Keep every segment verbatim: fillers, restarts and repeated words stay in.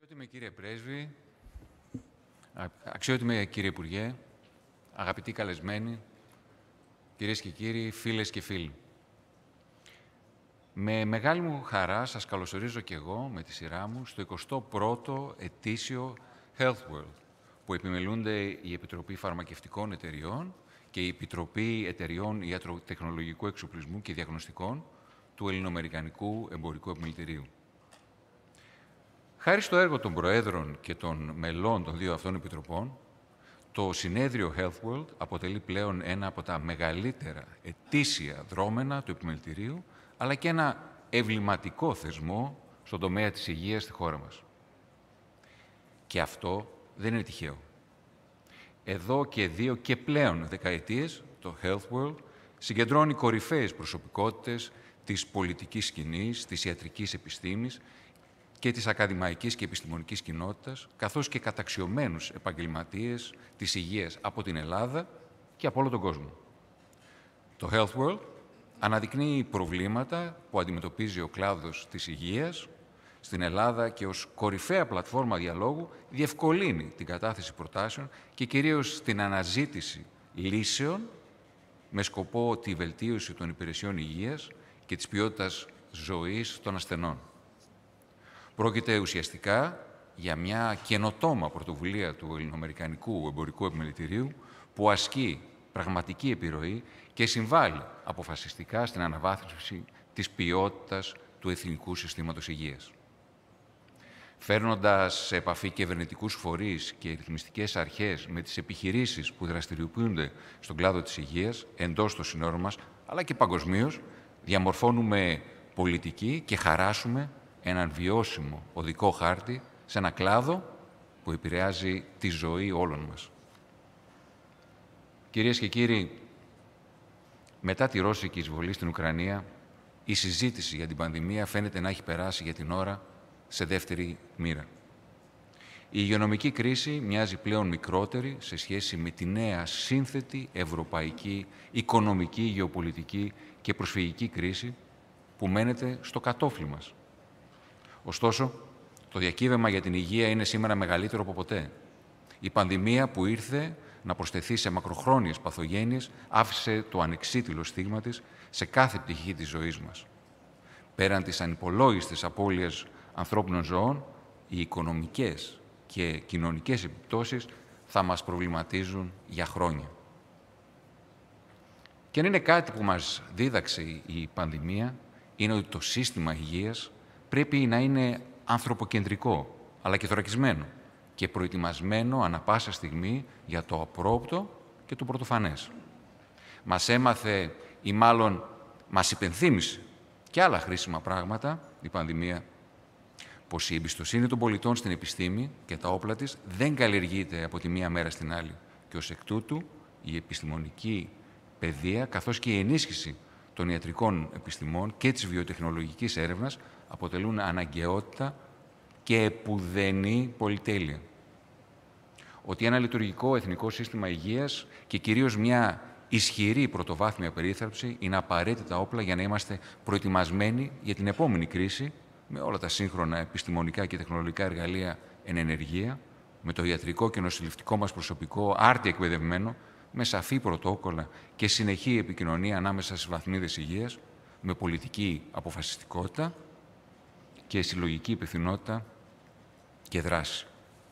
Αξιότιμε κύριε Πρέσβη, αξιότιμε κύριε Υπουργέ, αγαπητοί καλεσμένοι, κυρίες και κύριοι, φίλες και φίλοι. Με μεγάλη μου χαρά σας καλωσορίζω και εγώ, με τη σειρά μου, στο εικοστό πρώτο ετήσιο Health World, που επιμελούνται η Επιτροπή Φαρμακευτικών Εταιριών και η Επιτροπή Εταιριών Ιατροτεχνολογικού Εξοπλισμού και Διαγνωστικών του Ελληνοαμερικανικού Εμπορικού Επιμελητηρίου. Χάρη στο έργο των Προέδρων και των μελών των δύο αυτών επιτροπών, το συνέδριο Health World αποτελεί πλέον ένα από τα μεγαλύτερα ετήσια δρόμενα του Επιμελητηρίου, αλλά και ένα εμβληματικό θεσμό στον τομέα της υγείας στη χώρα μας. Και αυτό δεν είναι τυχαίο. Εδώ και δύο και πλέον δεκαετίες, το Health World συγκεντρώνει κορυφαίες προσωπικότητες της πολιτικής σκηνής, της ιατρικής επιστήμης και της ακαδημαϊκής και επιστημονικής κοινότητας, καθώς και καταξιωμένους επαγγελματίες της υγείας από την Ελλάδα και από όλο τον κόσμο. Το Health World αναδεικνύει προβλήματα που αντιμετωπίζει ο κλάδος της υγείας στην Ελλάδα και ως κορυφαία πλατφόρμα διαλόγου διευκολύνει την κατάθεση προτάσεων και κυρίως την αναζήτηση λύσεων με σκοπό τη βελτίωση των υπηρεσιών υγείας και της ποιότητας ζωής των ασθενών. Πρόκειται ουσιαστικά για μια καινοτόμα πρωτοβουλία του Ελληνοαμερικανικού Εμπορικού Επιμελητηρίου που ασκεί πραγματική επιρροή και συμβάλλει αποφασιστικά στην αναβάθμιση της ποιότητας του εθνικού συστήματος υγείας. Φέρνοντας σε επαφή κυβερνητικούς φορείς και ρυθμιστικές αρχές με τις επιχειρήσεις που δραστηριοποιούνται στον κλάδο της υγείας, εντός των συνόρων μας, αλλά και παγκοσμίως, διαμορφώνουμε πολιτική και χαράσουμε έναν βιώσιμο οδικό χάρτη σε ένα κλάδο που επηρεάζει τη ζωή όλων μας. Κυρίες και κύριοι, μετά τη ρώσικη εισβολή στην Ουκρανία, η συζήτηση για την πανδημία φαίνεται να έχει περάσει για την ώρα σε δεύτερη μοίρα. Η υγειονομική κρίση μοιάζει πλέον μικρότερη σε σχέση με τη νέα σύνθετη ευρωπαϊκή, οικονομική, γεωπολιτική και προσφυγική κρίση που μένεται στο κατόφλι μας. Ωστόσο, το διακύβευμα για την υγεία είναι σήμερα μεγαλύτερο από ποτέ. Η πανδημία που ήρθε να προσθεθεί σε μακροχρόνιες παθογένειες άφησε το ανεξίτηλο στίγμα της σε κάθε πτυχή της ζωής μας. Πέραν της ανυπολόγιστης απώλειας ανθρώπινων ζώων, οι οικονομικές και κοινωνικές επιπτώσεις θα μας προβληματίζουν για χρόνια. Και αν είναι κάτι που μας δίδαξε η πανδημία, είναι ότι το σύστημα υγείας πρέπει να είναι ανθρωποκεντρικό, αλλά και θωρακισμένο και προετοιμασμένο ανα πάσα στιγμή για το απρόοπτο και το πρωτοφανές. Μας έμαθε ή μάλλον μας υπενθύμισε και άλλα χρήσιμα πράγματα η πανδημία, πως η εμπιστοσύνη των πολιτών στην επιστήμη και τα όπλα της δεν καλλιεργείται από τη μία μέρα στην άλλη και ως εκ τούτου η επιστημονική παιδεία καθώς και η ενίσχυση των ιατρικών επιστημών και της βιοτεχνολογικής έρευνας αποτελούν αναγκαιότητα και επουδενή πολυτέλεια. Ότι ένα λειτουργικό εθνικό σύστημα υγείας και κυρίως μια ισχυρή πρωτοβάθμια περίθαλψη είναι απαραίτητα όπλα για να είμαστε προετοιμασμένοι για την επόμενη κρίση με όλα τα σύγχρονα επιστημονικά και τεχνολογικά εργαλεία εν ενεργεία, με το ιατρικό και νοσηλευτικό μας προσωπικό άρτια εκπαιδευμένο, με σαφή πρωτόκολλα και συνεχή επικοινωνία ανάμεσα στις βαθμίδες υγείας, με πολιτική αποφασιστικότητα και συλλογική υπευθυνότητα και δράση.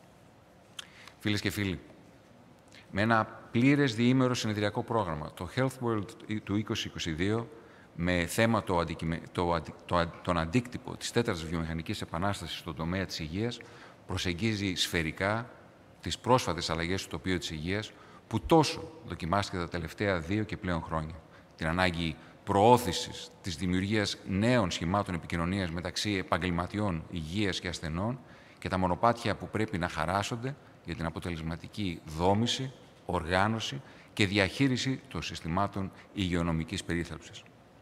Φίλες και φίλοι, με ένα πλήρες διήμερο συνεδριακό πρόγραμμα, το Health World του είκοσι είκοσι δύο, με θέμα το αντικειμε... το αντι... το... τον αντίκτυπο της τέταρτης βιομηχανικής επανάστασης στον τομέα της υγείας, προσεγγίζει σφαιρικά τις πρόσφατες αλλαγές στο τοπίο της υγείας, που τόσο δοκιμάστηκε τα τελευταία δύο και πλέον χρόνια. Την ανάγκη προώθησης της δημιουργίας νέων σχημάτων επικοινωνίας μεταξύ επαγγελματιών υγείας και ασθενών και τα μονοπάτια που πρέπει να χαράσσονται για την αποτελεσματική δόμηση, οργάνωση και διαχείριση των συστημάτων υγειονομικής περίθαλψης.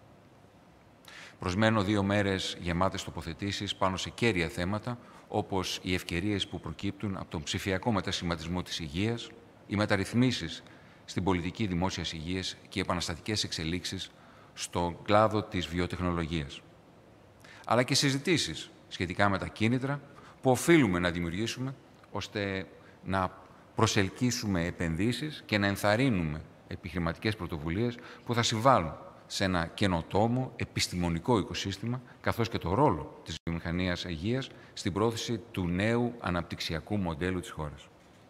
Προσμένω δύο μέρες γεμάτες τοποθετήσεις πάνω σε κέρια θέματα, όπως οι ευκαιρίες που προκύπτουν από τον ψηφιακό μετασχηματισμό της υγείας, οι μεταρρυθμίσεις στην πολιτική δημόσιας υγείας και οι επαναστατικές εξελίξεις στον κλάδο της βιοτεχνολογίας. Αλλά και συζητήσεις σχετικά με τα κίνητρα που οφείλουμε να δημιουργήσουμε, ώστε να προσελκύσουμε επενδύσεις και να ενθαρρύνουμε επιχειρηματικές πρωτοβουλίες που θα συμβάλλουν σε ένα καινοτόμο επιστημονικό οικοσύστημα, καθώς και το ρόλο της βιομηχανίας υγείας στην πρόθεση του νέου αναπτυξιακού μοντέλου της χώρας.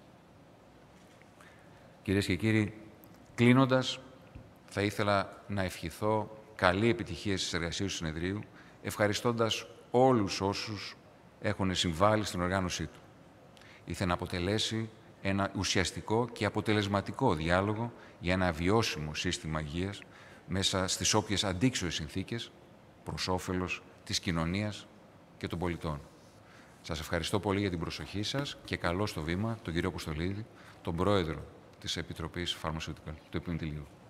Κυρίες και κύριοι, κλείνοντας, θα ήθελα να ευχηθώ καλή επιτυχία στις εργασίες του συνεδρίου, ευχαριστώντας όλους όσους έχουν συμβάλει στην οργάνωσή του. Ήθελα να αποτελέσει ένα ουσιαστικό και αποτελεσματικό διάλογο για ένα βιώσιμο σύστημα υγείας μέσα στις όποιες αντίξωες συνθήκες προς όφελος της κοινωνίας και των πολιτών. Σας ευχαριστώ πολύ για την προσοχή σας και καλώ στο βήμα τον κύριο Αποστολίδη, τον πρόεδρο της Επιτροπής Pharmaceutical του Επιτελείου.